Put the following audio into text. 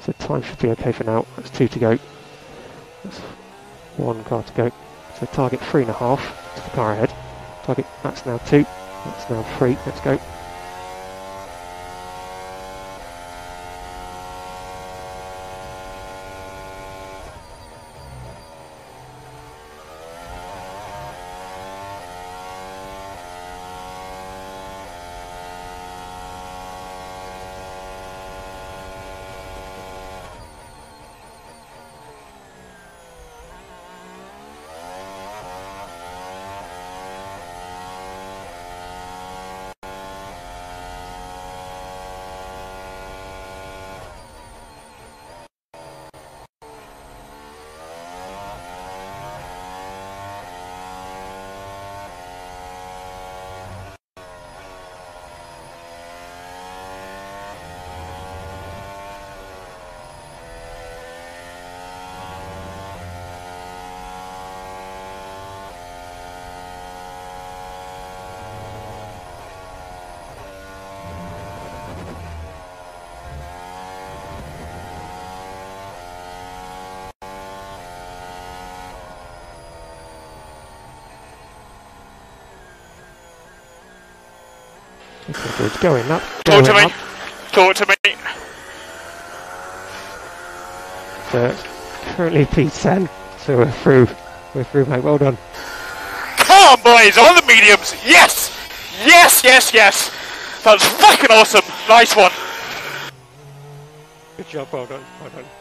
So time should be okay for now. That's 2 to go. That's 1 car to go. So target 3.5 to the car ahead. Target, that's now 2. That's now 3. Let's go. Okay, good. Going up. Talk to me. Talk to me. So it's currently P10. So we're through. We're through, mate. Well done. Come on, boys, on the mediums. Yes! Yes, yes, yes. That was fucking awesome. Nice one. Good job. Well done. Well done.